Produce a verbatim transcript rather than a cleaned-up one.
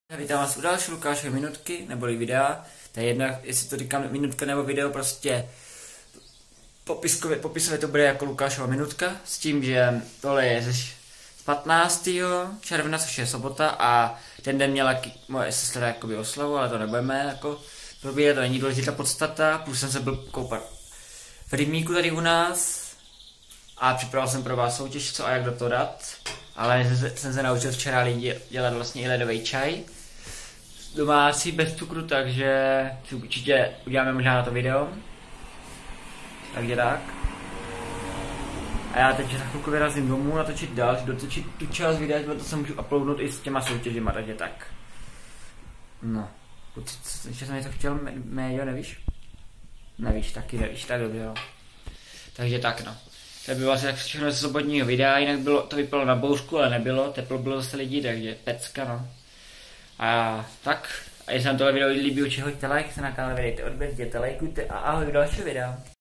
Vítám vás u další Lukášové minutky, neboli videa. To je jedno, jestli to říkám minutka nebo video, prostě popiskově, popisově to bude jako Lukášova minutka, s tím, že tohle je ze patnáctého června, což je sobota, a ten den měla moje sestra jakoby oslavu, ale to nebudeme jako probírat, to není důležitá podstata. Plus jsem se byl koupat v rybníku tady u nás a připravil jsem pro vás soutěž, co a jak do toho dát. Ale jsem se naučil včera dělat vlastně i ledový čaj domácí bez cukru, takže si určitě uděláme možná na to video. Takže tak. A já teď za chvilku vyrazím domů natočit dál, dotočit tu část videa, to se můžu uploadnout i s těma soutěžima, takže tak. No. Ještě jsem něco chtěl, médio, nevíš? Nevíš, taky nevíš, tak dobře, jo. Takže tak, no. To bylo asi tak všechno ze sobotního videa, jinak bylo, to vypadalo na bouřku, ale nebylo, teplo bylo zase lidí, takže pecka, no. A tak, a jestli vám tohle video líbí, určitě hoďte like, se na kanál, vydejte odběr, děte, lajkujte a ahoj do dalšího videa.